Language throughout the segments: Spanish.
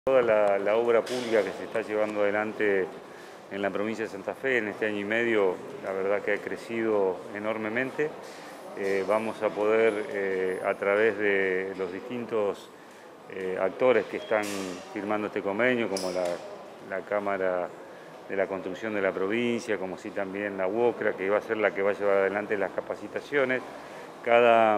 Toda la obra pública que se está llevando adelante en la provincia de Santa Fe en este año y medio, la verdad que ha crecido enormemente. Vamos a poder, a través de los distintos actores que están firmando este convenio, como la Cámara de la Construcción de la provincia, como sí también la UOCRA, que va a ser la que va a llevar adelante las capacitaciones. Cada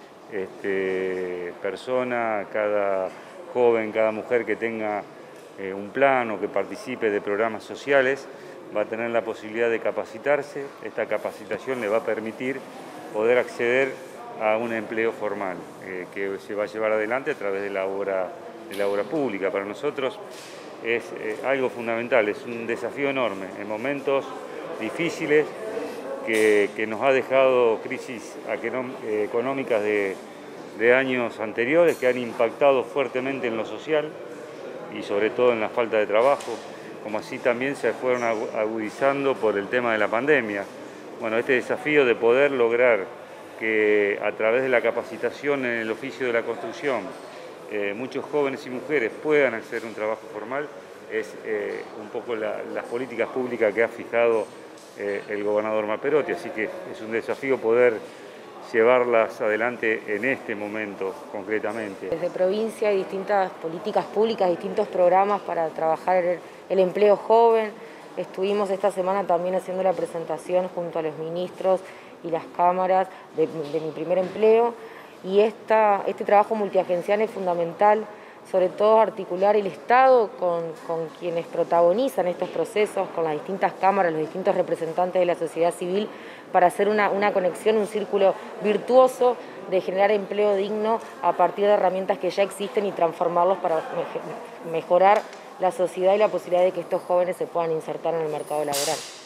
persona, cada joven, cada mujer que tenga un plan o que participe de programas sociales va a tener la posibilidad de capacitarse. Esta capacitación le va a permitir poder acceder a un empleo formal que se va a llevar adelante a través de la obra pública. Para nosotros es algo fundamental, es un desafío enorme en momentos difíciles que nos ha dejado crisis económicas de años anteriores que han impactado fuertemente en lo social y sobre todo en la falta de trabajo, como así también se fueron agudizando por el tema de la pandemia. Bueno, este desafío de poder lograr que a través de la capacitación en el oficio de la construcción muchos jóvenes y mujeres puedan acceder a un trabajo formal es un poco las políticas públicas que ha fijado el gobernador Malperotti, así que es un desafío poder llevarlas adelante en este momento concretamente. Desde provincia hay distintas políticas públicas, distintos programas para trabajar el empleo joven. Estuvimos esta semana también haciendo la presentación junto a los ministros y las cámaras de mi primer empleo, y este trabajo multiagencial es fundamental, sobre todo articular el Estado con quienes protagonizan estos procesos, con las distintas cámaras, los distintos representantes de la sociedad civil, para hacer una conexión, un círculo virtuoso de generar empleo digno a partir de herramientas que ya existen y transformarlos para mejorar la sociedad y la posibilidad de que estos jóvenes se puedan insertar en el mercado laboral.